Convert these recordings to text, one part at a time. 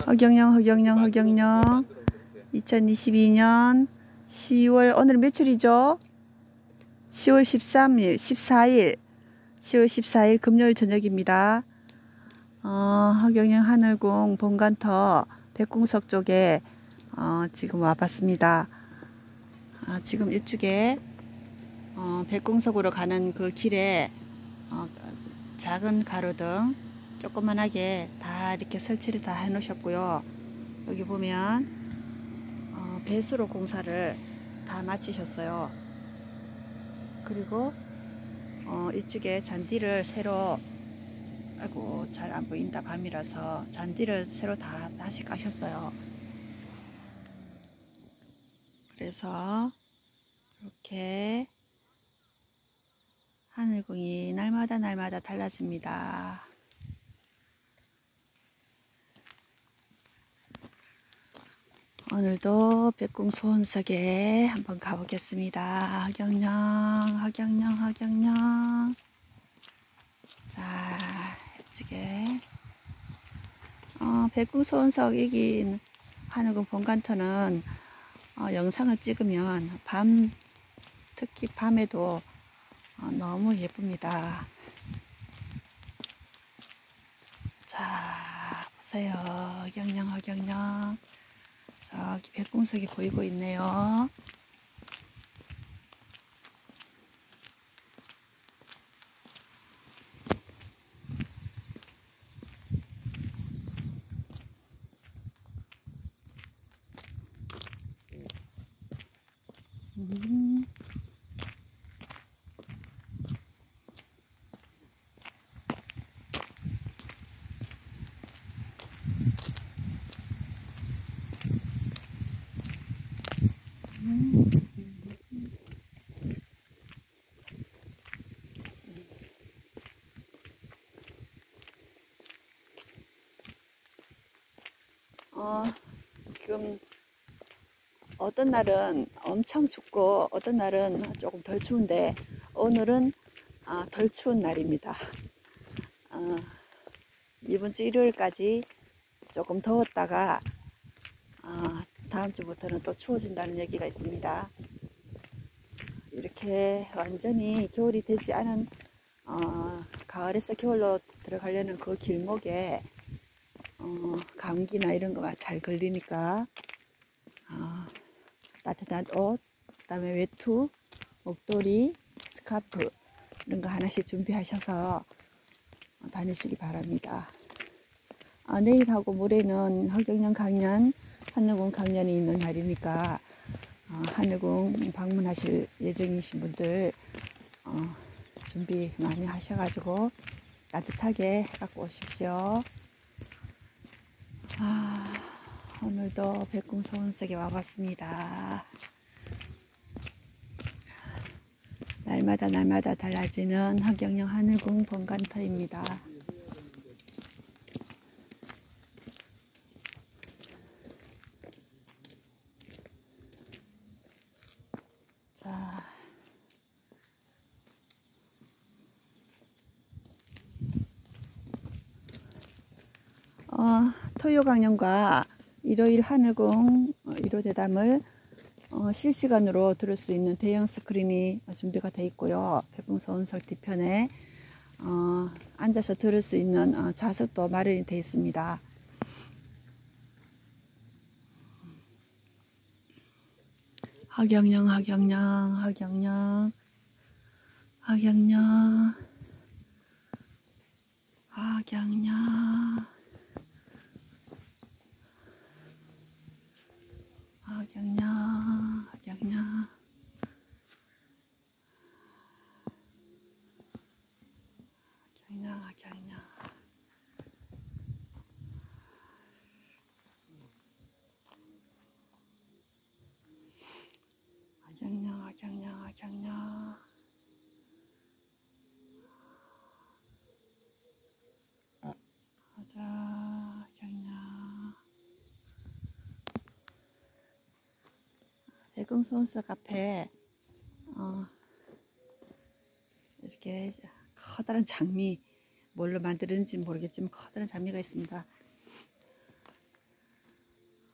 허경영 2022년 10월 오늘 며칠이죠? 10월 13일 14일 10월 14일 금요일 저녁입니다. 허경영 하늘궁 본관터 백궁석 쪽에 지금 와봤습니다. 지금 이쪽에 백궁석으로 가는 그 길에 작은 가로등 조그만하게 다 이렇게 설치를 다 해 놓으셨고요. 여기 보면 배수로 공사를 다 마치셨어요. 그리고 이쪽에 잔디를 새로, 아이고 잘 안 보인다, 밤이라서 잔디를 새로 다시 까셨어요. 그래서 이렇게 하늘궁이 날마다 달라집니다. 오늘도 백궁 소원석에 한번 가보겠습니다. 허경영. 자, 이쪽에 백궁 소원석 이긴 하늘궁 본관터는 영상을 찍으면 특히 밤에도 너무 예쁩니다. 자, 보세요. 허경영. 저기 백궁석이 보이고 있네요. 지금 어떤 날은 엄청 춥고 어떤 날은 조금 덜 추운데 오늘은 덜 추운 날입니다. 이번 주 일요일까지 조금 더웠다가 다음 주부터는 또 추워진다는 얘기가 있습니다. 이렇게 완전히 겨울이 되지 않은 가을에서 겨울로 들어가려는 그 길목에 감기나 이런 거가 잘 걸리니까 따뜻한 옷, 그다음에 외투, 목도리, 스카프 이런 거 하나씩 준비하셔서 다니시기 바랍니다. 내일하고 모레는 허경영 강연, 하늘궁 강연이 있는 날이니까 하늘궁 방문하실 예정이신 분들 준비 많이 하셔가지고 따뜻하게 갖고 오십시오. 오늘도 백궁 소원석에 와봤습니다. 날마다 달라지는 허경영 하늘궁 본관터입니다. 자, 토요 강연과 일요일 하늘궁 1호 대담을 실시간으로 들을 수 있는 대형 스크린이 준비가 되어 있고요. 백궁 소원석 뒤편에 앉아서 들을 수 있는 좌석도 마련이 되어 있습니다. 허경영 백궁 소원석 앞에 이렇게 커다란 장미, 뭘로 만드는지 모르겠지만 커다란 장미가 있습니다.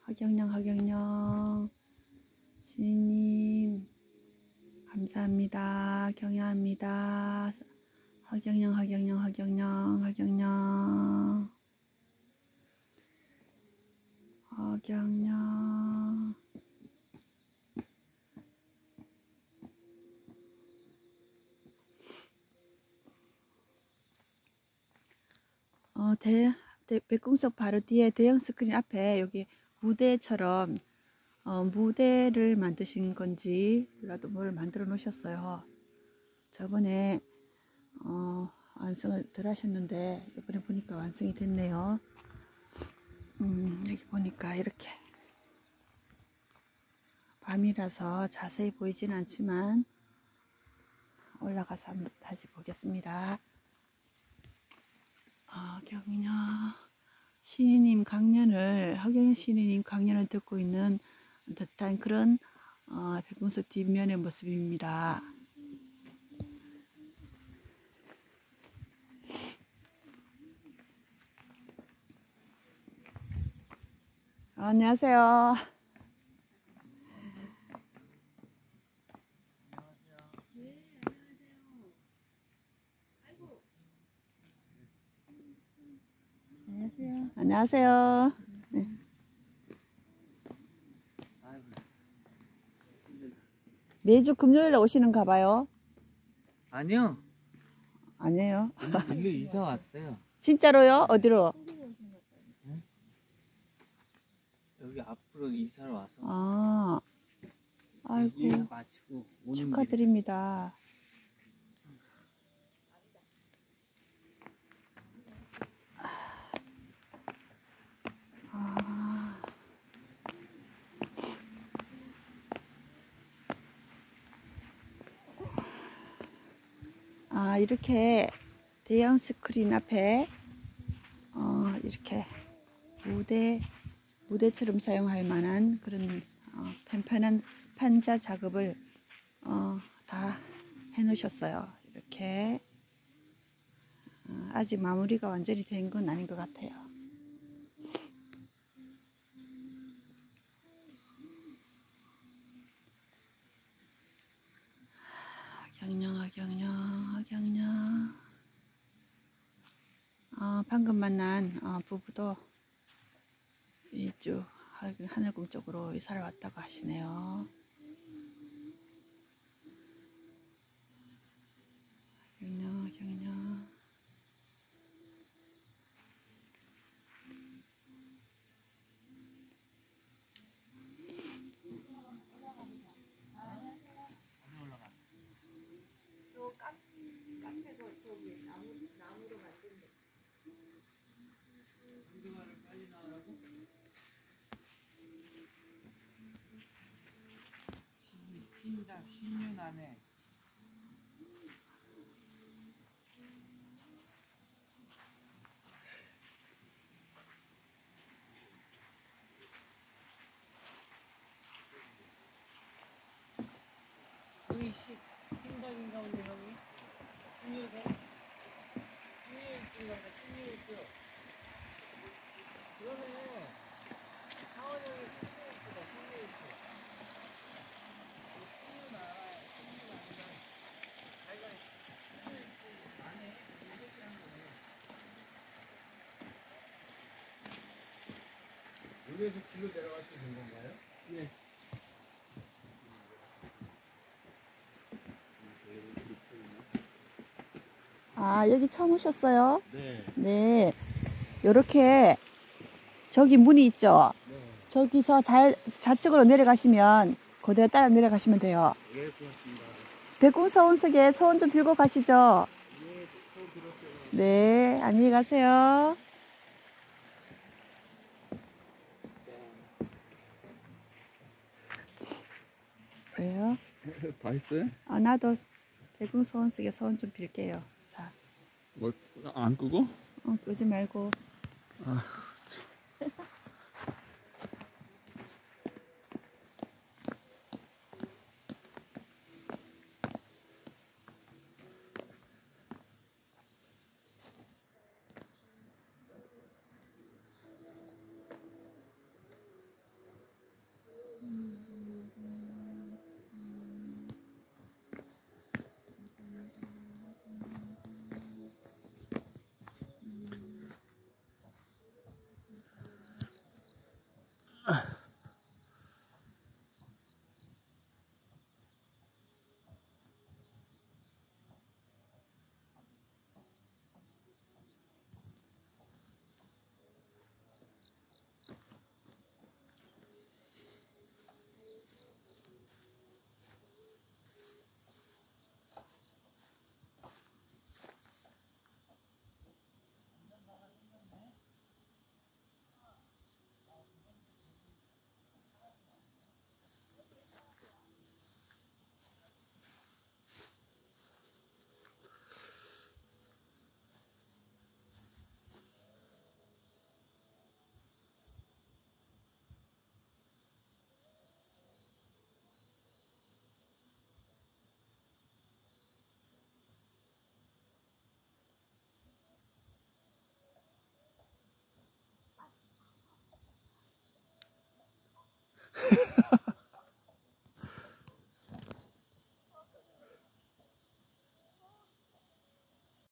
허경영 신님 감사합니다. 경야합니다. 허경영 백궁석 바로 뒤에 대형 스크린 앞에 여기 무대처럼 무대를 만드신 건지 몰라도 뭘 만들어 놓으셨어요. 저번에 완성을 덜 하셨는데 이번에 보니까 완성이 됐네요. 여기 보니까 이렇게 밤이라서 자세히 보이진 않지만 올라가서 한번 다시 보겠습니다. 경녀 신이님 강연을 허경영 신이님 강연을 듣고 있는 듯한 그런 백궁석 뒷면의 모습입니다. 안녕하세요. 안녕하세요. 네. 매주 금요일에 오시는가 봐요. 아니요. 아니에요. 일로 이사 왔어요. 진짜로요? 어디로? 응? 여기 앞으로 이사를 와서. 아이고. 일 마치고 오는 축하드립니다. 이렇게 대형 스크린 앞에 이렇게 무대처럼 사용할 만한 그런 편편한 판자 작업을 다 해 놓으셨어요. 이렇게 아직 마무리가 완전히 된 건 아닌 것 같아요. 경영 방금 만난 부부도 이쪽 하늘궁 쪽으로 이사를 왔다고 하시네요. 경영 핀다 10년 안에. 여기 핀다인가 본데 형이? 16일? 16일쯤 간다 16일쯤. 그러면 하원 형이 16일쯤이다 16일쯤. 여기에서 길로 내려갈 수 있는 건가요? 네. 여기 처음 오셨어요? 네. 네. 요렇게 저기 문이 있죠? 네. 저기서 좌측으로 내려가시면 그대로 따라 내려가시면 돼요. 예, 고맙습니다. 백궁서원석에 소원 좀 빌고 가시죠. 예, 또 들었어요. 네, 안녕히 가세요. 왜요? 다 했어요? 나도 백궁서원석에 소원 좀 빌게요. 자, 뭐, 안 끄고? 끄지 말고.